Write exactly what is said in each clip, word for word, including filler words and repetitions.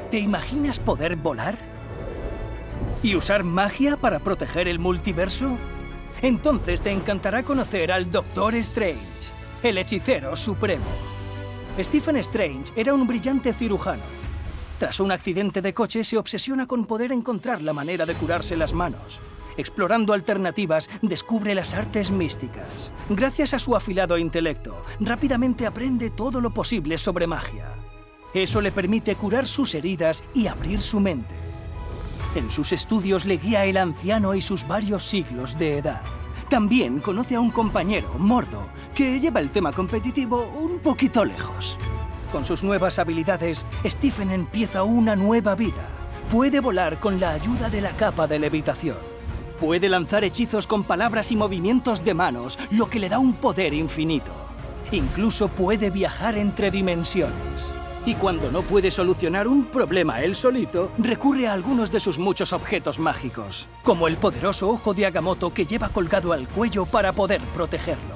¿Te imaginas poder volar? ¿Y usar magia para proteger el multiverso? Entonces te encantará conocer al Doctor Strange, el hechicero supremo. Stephen Strange era un brillante cirujano. Tras un accidente de coche, se obsesiona con poder encontrar la manera de curarse las manos. Explorando alternativas, descubre las artes místicas. Gracias a su afilado intelecto, rápidamente aprende todo lo posible sobre magia. Eso le permite curar sus heridas y abrir su mente. En sus estudios le guía el anciano y sus varios siglos de edad. También conoce a un compañero, Mordo, que lleva el tema competitivo un poquito lejos. Con sus nuevas habilidades, Stephen empieza una nueva vida. Puede volar con la ayuda de la capa de levitación. Puede lanzar hechizos con palabras y movimientos de manos, lo que le da un poder infinito. Incluso puede viajar entre dimensiones. Y cuando no puede solucionar un problema él solito, recurre a algunos de sus muchos objetos mágicos, como el poderoso ojo de Agamotto que lleva colgado al cuello para poder protegerlo.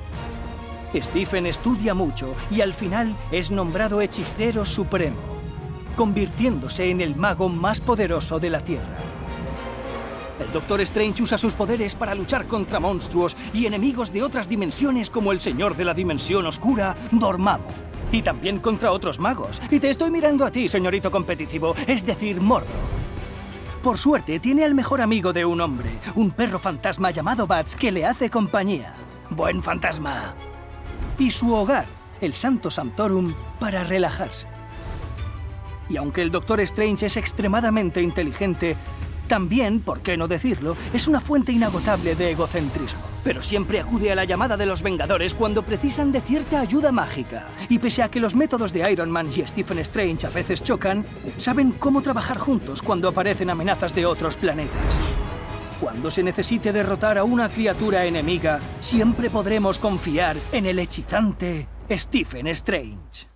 Stephen estudia mucho y al final es nombrado hechicero supremo, convirtiéndose en el mago más poderoso de la Tierra. El Doctor Strange usa sus poderes para luchar contra monstruos y enemigos de otras dimensiones como el Señor de la Dimensión Oscura, Dormammu. Y también contra otros magos. Y te estoy mirando a ti, señorito competitivo, es decir, Mordo. Por suerte, tiene al mejor amigo de un hombre, un perro fantasma llamado Bats que le hace compañía. Buen fantasma. Y su hogar, el Santo Sanctorum, para relajarse. Y aunque el Doctor Strange es extremadamente inteligente, también, por qué no decirlo, es una fuente inagotable de egocentrismo. Pero siempre acude a la llamada de los Vengadores cuando precisan de cierta ayuda mágica. Y pese a que los métodos de Iron Man y Stephen Strange a veces chocan, saben cómo trabajar juntos cuando aparecen amenazas de otros planetas. Cuando se necesite derrotar a una criatura enemiga, siempre podremos confiar en el hechizante Stephen Strange.